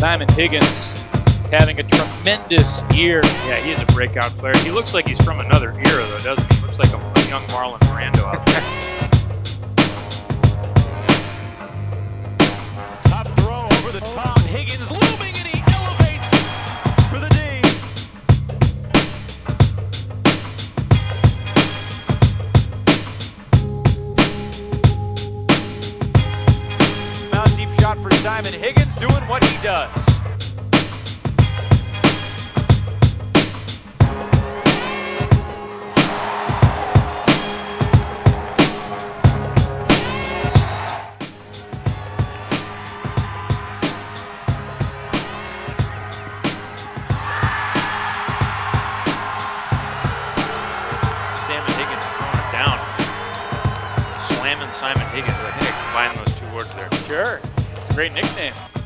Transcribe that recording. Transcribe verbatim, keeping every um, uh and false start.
Simon Higgins having a tremendous year. Yeah, he is a breakout player. He looks like he's from another era, though, doesn't he? Looks like a, a young Marlon Brando out there. Top throw over the top. Higgins looming, and he elevates for the D. Now deep shot for Simon Higgins, doing what he does. Simon Higgins. I think I combined those two words there. Sure. It's a great nickname.